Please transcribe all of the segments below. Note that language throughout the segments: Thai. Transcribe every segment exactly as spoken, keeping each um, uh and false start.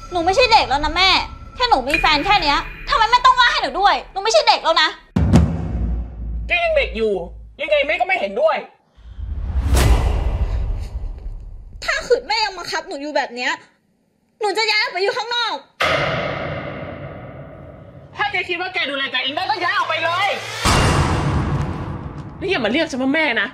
หนูไม่ใช่เด็กแล้วนะแม่แค่หนูมีแฟนแค่เนี้ยทำไมแม่ต้องว่าให้หนูด้วยหนูไม่ใช่เด็กแล้วนะแกยังเด็กอยู่ยังไงแม่ก็ไม่เห็นด้วยถ้าขืนแม่ยังมาคับหนูอยู่แบบเนี้ยหนูจะย้ายไปอยู่ข้างนอกถ้าแกคิดว่าแกดูแลตัวเองได้ก็ย้ายออกไปเลยแล้วอย่ามาเรียกฉันว่าแม่นะ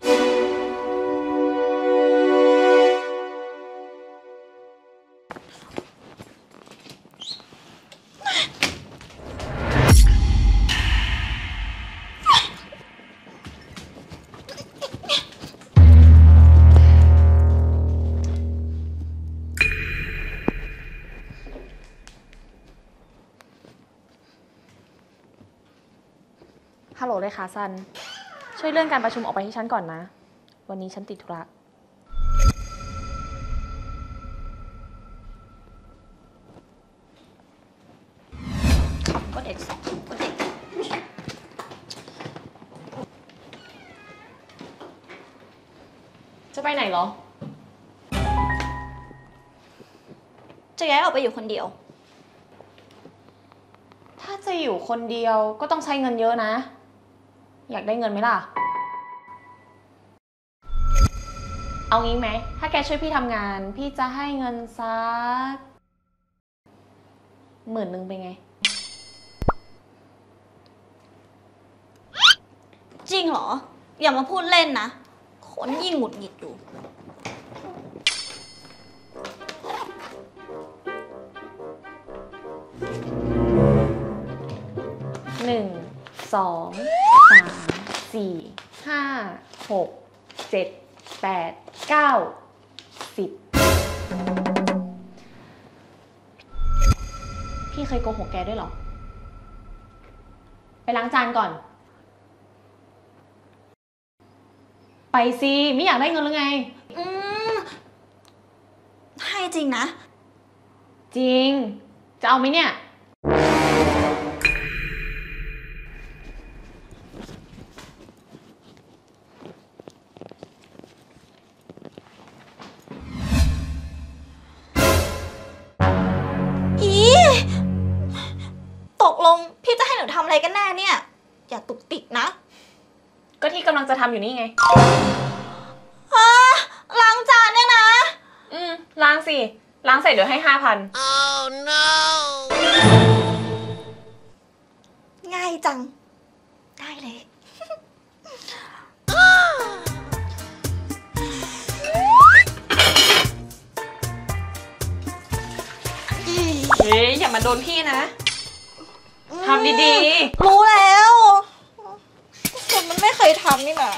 ฮัลโหลเลยค่ะซันช่วยเลื่อนการประชุมออกไปให้ฉันก่อนนะวันนี้ฉันติดธุระก็เด็กสองก็เด็กจะไปไหนเหรอจะย้ายออกไปอยู่คนเดียวถ้าจะอยู่คนเดียวก็ต้องใช้เงินเยอะนะอยากได้เงินไหมล่ะเอางี้ไหมถ้าแกช่วยพี่ทำงานพี่จะให้เงินสักหมื่นหนึ่งเป็นไงจริงเหรออย่ามาพูดเล่นนะคนยิ่งหงุดหงิดอยู่หนึ่งสองสามสี่ห้าหกเจ็ดแปดเก้าสิบพี่เคยโกหกแกด้วยเหรอไปล้างจานก่อนไปสิไม่อยากได้เงินหรือไงอืมให้จริงนะจริงจะเอาไหมเนี่ยตกลงพี่จะให้หนูทำอะไรกันแน่เนี่ยอย่าตุกติกนะก็ที่กำลังจะทำอยู่นี่ไงฮะล้างจานเนี่ยนะอืมล้างสิล้างเสร็จเดี๋ยวให้ห้าพัน oh no ง่ายจังได้เลยเฮ้ยอย่ามาโดนพี่นะทำดีๆรู้แล้วคนมันไม่เคยทำนี่นะ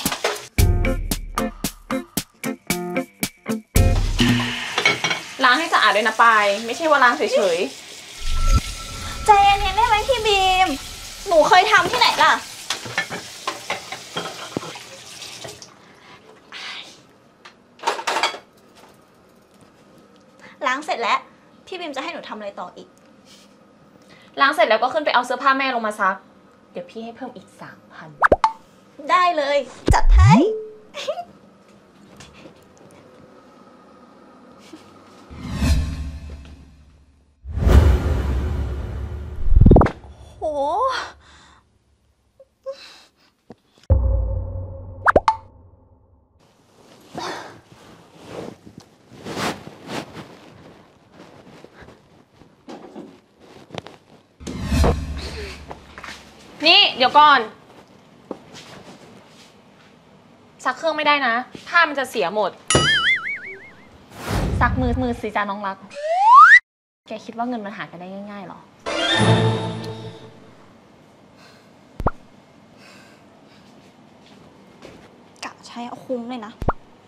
ล้างให้สะอาดด้วยนะปายไม่ใช่ว่าล้างเฉยๆใจเย็นๆได้ไหมพี่บีมหนูเคยทำที่ไหนล่ะล้างเสร็จแล้วพี่บีมจะให้หนูทำอะไรต่ออีกล้างเสร็จแล้วก็ขึ้นไปเอาเสื้อผ้าแม่ลงมาซักเดี๋ยวพี่ให้เพิ่มอีกสามพันได้เลยจัดให้โหนี่เดี๋ยวก่อนซักเครื่องไม่ได้นะผ้ามันจะเสียหมดซักมือมือสิจ้าน้องรักแกคิดว่าเงินมันหากันได้ง่ายๆหรอกะใช้เอาคุ้มเลยนะ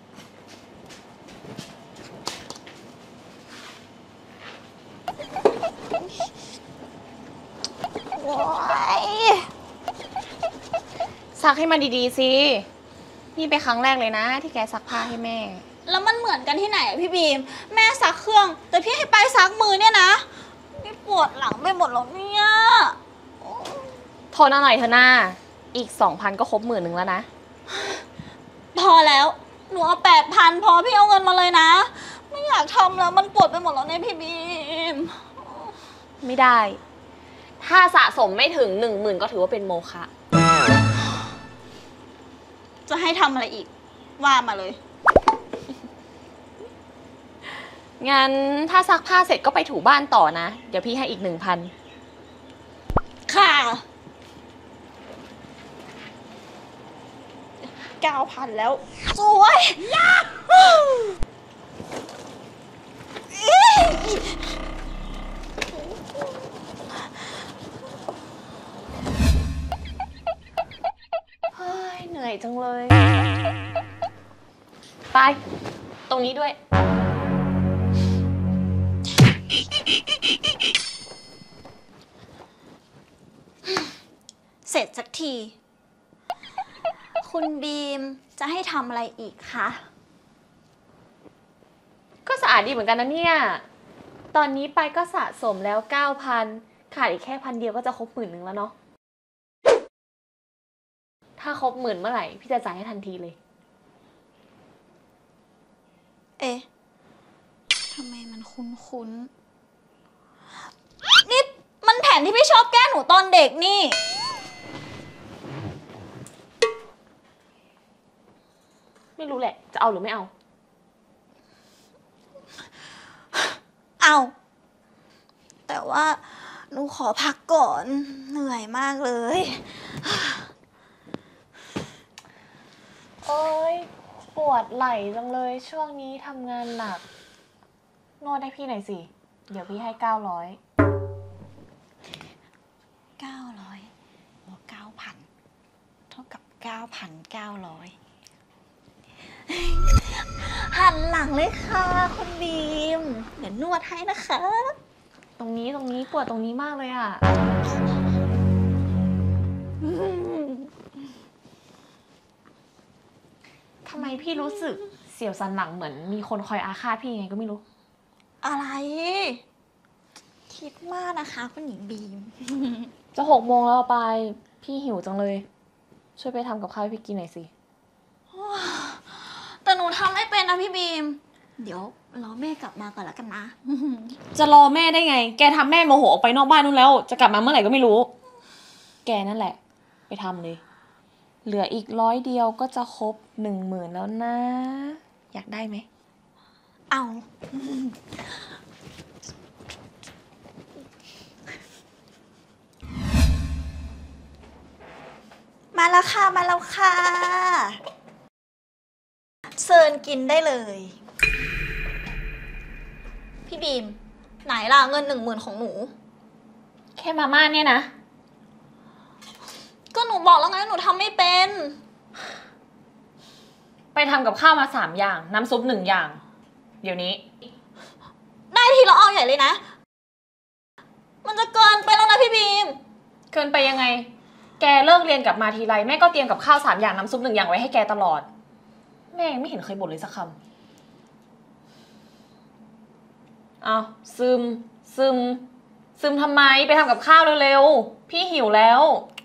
ซักให้มันดีๆสินี่เป็นครั้งแรกเลยนะที่แกซักผ้าให้แม่แล้วมันเหมือนกันที่ไหนอะพี่บีมแม่ซักเครื่องแต่พี่ให้ไปซักมือเนี่ยนะนี่ปวดหลังไปหมดแล้วเนี่ยทนหน่อยเถอะนะอีกสองพันก็ครบหมื่นหนึ่งแล้วนะพอแล้วหนูเอาแปดพันพอพี่เอาเงินมาเลยนะไม่อยากทำแล้วมันปวดไปหมดแล้วเนี่ยพี่บีมมไม่ได้ ถ้าสะสมไม่ถึงหนึ่งหมื่นก็ถือว่าเป็นโมฆะจะให้ทำอะไรอีก ว่ามาเลยงั้นถ้าซักผ้าเสร็จก็ไปถูบ้านต่อนะ เดี๋ยวพี่ให้อีกหนึ่งพันค่ะ เก้าพันแล้ว สวยยาฮูเฮ้ย เหนื่อยจังเลย ไป ตรงนี้ด้วยเสร็จสักที คุณบีมจะให้ทำอะไรอีกคะก็สะอาดดีเหมือนกันนะเนี่ย ตอนนี้ไปก็สะสมแล้ว เก้าพัน ขาดอีกแค่พันเดียวก็จะครบหมื่นหนึ่งแล้วเนาะ ถ้าครบหมื่นเมื่อไหร่พี่จะจ่ายให้ทันทีเลยเอ๊ะ ทำไมมันคุ้นๆ นี่มันแผนที่พี่ชอบแกล้งหนูตอนเด็กนี่ไม่รู้แหละ จะเอาหรือไม่เอาเอา แต่ว่าหนูขอพักก่อน เหนื่อยมากเลยโอ๊ย ปวดไหล่จังเลยช่วงนี้ทำงานหนัก นวดให้พี่หน่อยสิ เดี๋ยวพี่ให้เก้าร้อยเก้าร้อยบวกเก้าพันเท่ากับเก้าพันเก้าร้อยหันหลังเลยค่ะคุณบีม เดี๋ยวนวดให้นะคะตรงนี้ตรงนี้ปวดตรงนี้มากเลยอ่ะ ทำไมพี่รู้สึกเสียวสันหลังเหมือนมีคนคอยอาฆาตพี่ยังไงก็ไม่รู้อะไร คิดมากนะคะคุณหญิงบีมจะหกโมงแล้วไป พี่หิวจังเลย ช่วยไปทำกับข้าวให้พี่กินหน่อยสิแต่หนูทำไม่เป็นนะพี่บีม เดี๋ยวรอแม่กลับมาก่อนแล้วกันนะจะรอแม่ได้ไง แกทำแม่โมโหออกไปนอกบ้านนู่นแล้ว จะกลับมาเมื่อไหร่ก็ไม่รู้ แกนั่นแหละ ไปทำเลย เหลืออีกร้อยเดียวก็จะครบหนึ่งหมื่นแล้วนะ อยากได้ไหมเอา มาแล้วค่ะ มาแล้วค่ะเซิร์นกินได้เลย พี่บีม ไหนล่ะเงินหนึ่งหมื่นของหนูแค่มาม่าเนี่ยนะก็หนูบอกแล้วไงหนูทำไม่เป็นไปทำกับข้าวมาสามอย่าง น้ำซุปหนึ่งอย่าง เดี๋ยวนี้ได้ทีละเอาใหญ่เลยนะ มันจะเกินไปแล้วนะพี่บีมเกินไปยังไง แกเลิกเรียนกลับมาทีไรแม่ก็เตรียมกับข้าวสามอย่างน้ำซุปหนึ่งอย่างไว้ให้แกตลอด แม่ยังไม่เห็นเคยบ่นเลยสักคำเอาซึม ซึม ซึมทำไม ไปทำกับข้าวเร็วๆ พี่หิวแล้ว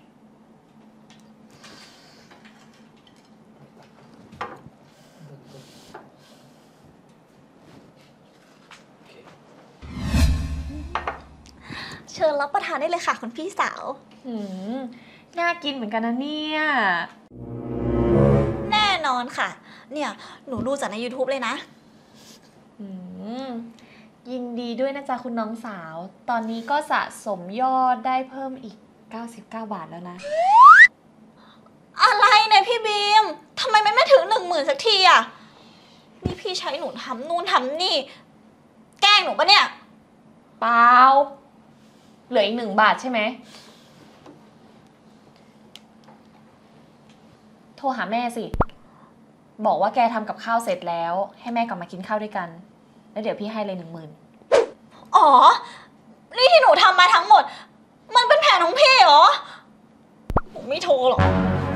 เชิญรับประทานได้เลยค่ะคุณพี่สาวหืม น่ากินเหมือนกันนะเนี่ยแน่นอนค่ะ เนี่ยหนูดูจากใน YouTube เลยนะหืม ยินดีด้วยนะจ๊ะคุณน้องสาว ตอนนี้ก็สะสมยอดได้เพิ่มอีกเก้าสิบเก้าบาทแล้วนะอะไรเนี่ยพี่บีม ทำไมมันไม่ถึงหนึ่งหมื่นสักทีอ่ะ นี่พี่ใช้หนูทำนู่นทำนี่ แกล้งหนูปะเนี่ยเปล่า เหลืออีกหนึ่งบาทใช่ไหม โทรหาแม่สิ บอกว่าแกทำกับข้าวเสร็จแล้ว ให้แม่กลับมากินข้าวด้วยกัน แล้วเดี๋ยวพี่ให้เลยหนึ่งหมื่นอ๋อ นี่ที่หนูทำมาทั้งหมด มันเป็นแผนของพี่เหรอหนูไม่โทรหรอก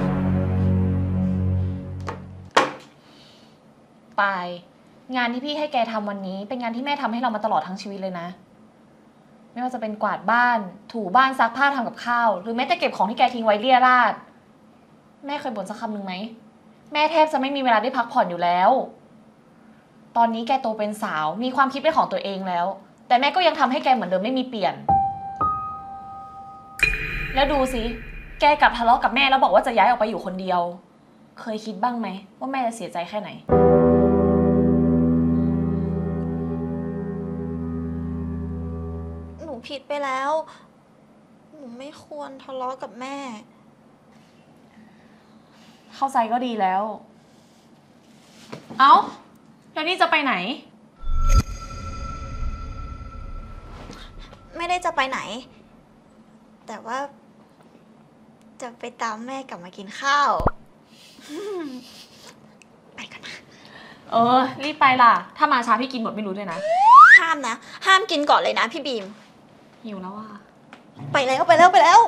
ไป งานที่พี่ให้แกทำวันนี้ เป็นงานที่แม่ทำให้เรามาตลอดทั้งชีวิตเลยนะ ไม่ว่าจะเป็นกวาดบ้าน ถูบ้านซักผ้าทำกับข้าว หรือแม้แต่เก็บของที่แกทิ้งไว้เรี่ยราด แม่เคยบ่นสักคำหนึ่งไหม แม่แทบจะไม่มีเวลาได้พักผ่อนอยู่แล้ว ตอนนี้แกโตเป็นสาว มีความคิดเป็นของตัวเองแล้วแต่แม่ก็ยังทำให้แกเหมือนเดิมไม่มีเปลี่ยน แล้วดูสิ แกกลับทะเลาะกับแม่แล้วบอกว่าจะย้ายออกไปอยู่คนเดียว เคยคิดบ้างไหมว่าแม่จะเสียใจแค่ไหนหนูผิดไปแล้ว หนูไม่ควรทะเลาะกับแม่เข้าใจก็ดีแล้ว เอ้า แล้วนี่จะไปไหนไม่ได้จะไปไหน แต่ว่า จะไปตามแม่กลับมากินข้าว ไปกันนะเออ รีบไปล่ะ ถ้ามาช้าพี่กินหมดไม่รู้ด้วยนะห้ามนะ ห้ามกินก่อนเลยนะพี่บีมหิวแล้วว่ะไปแล้วไปแล้วไปแล้ว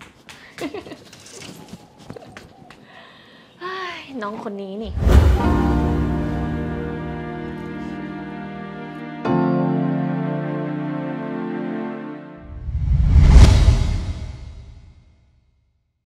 น้องคนนี้นี่